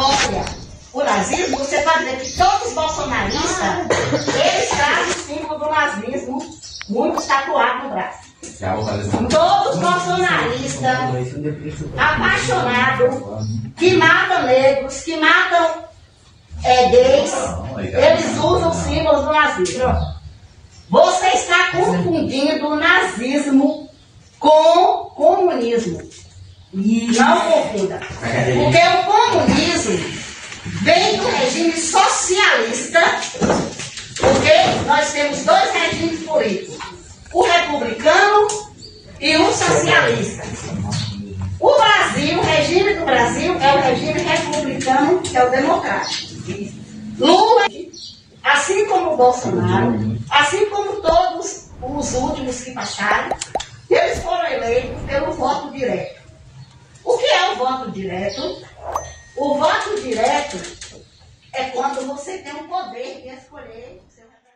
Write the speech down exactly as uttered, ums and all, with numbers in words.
apoia o nazismo, você pode dizer que todos os bolsonaristas, eles trazem o símbolo do nazismo muito tatuado no braço. Todos os bolsonaristas apaixonados, que matam negros, que matam é, gays, eles usam os símbolos do nazismo. Você está confundindo o nazismo com comunismo. Não confunda. Porque o comunismo vem do regime socialista, porque nós temos dois regimes políticos, o republicano e o socialista. O Brasil, o regime do Brasil é o regime republicano, que é o democrático. Lula, assim como o Bolsonaro, assim como todos os últimos que passaram, eles foram eleitos pelo voto direto. O que é o voto direto? O voto direto é quando você tem o poder de escolher o seu representante.